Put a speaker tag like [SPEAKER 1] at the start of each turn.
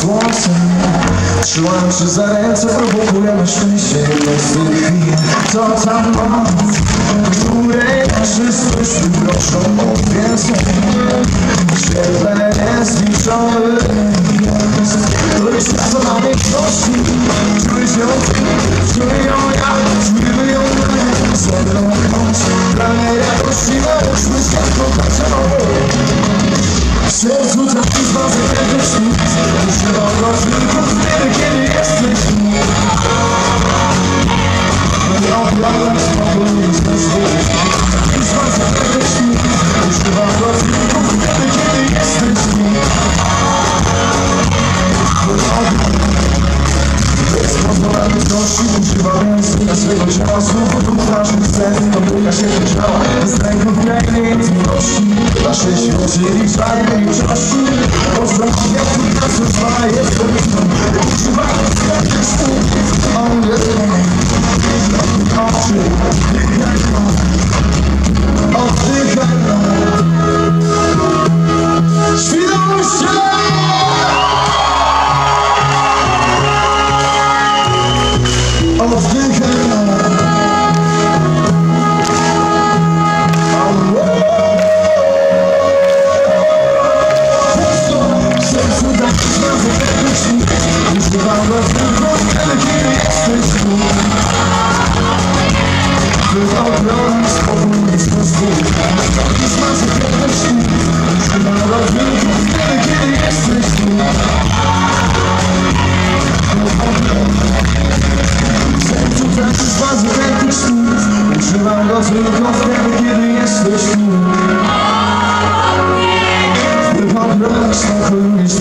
[SPEAKER 1] słońcem. Trzymam się za ręce, prowokujemy szczęście jedną z tych chwil. To ta noc, której wszyscy proszą o więcej. Świetle niezliczone jest, to jest czasem na wieczności. Czujesz ją, czuję ją ja, czujemy ją my. Złotą noc, dla mnie jakości nałóżmy światło patrzowe. W sercu taki związek wewnętrzny, używam go tylko wtedy, kiedy jesteś mi. Nie oblałem spokój, jest bez wód. Taki związek wewnętrzny, używam go tylko wtedy, kiedy jesteś mi. Bez pozwolności używam języka swego ciała. Słów do ważnych scen, domyka się do ciała. Bez ręków pięknej intymności, naszej świecy i czarnej jużności. Pozdrowić jak twój czas rozwala jest kobietą. Używam jak słów, on jest oczy. Oddychaj świadomością. Używam go tylko wtedy, kiedy jesteś tu. By obronić spokój jest bez wód. Taki smaczek wewnętrzny. Używam go tylko wtedy, kiedy jesteś tu. W sercu taki smaczek wewnętrzny. Używam go tylko wtedy, kiedy jesteś tu. By obronić spokój jest